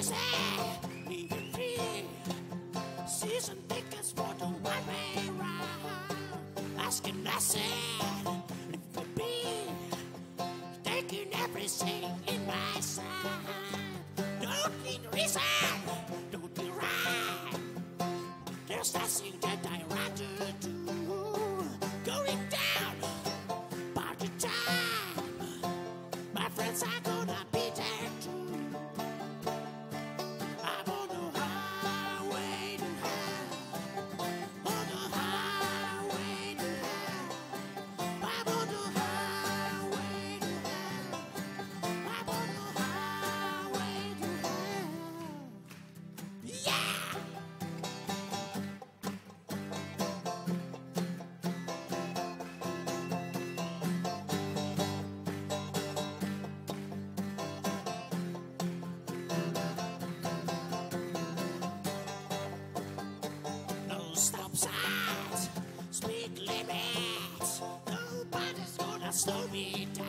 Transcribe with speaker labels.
Speaker 1: sad, even free. Season tickets for the one-way round. Asking myself if it be taking everything in my side. Don't need reason, don't be right. There's nothing that I rather do. Going down by the time my friends are gonna be there too. I'm on the highway to hell. On the highway to hell. I'm on the highway to hell. I'm on the highway to hell. Yeah! No stop signs, speed limits. Nobody's gonna slow me down.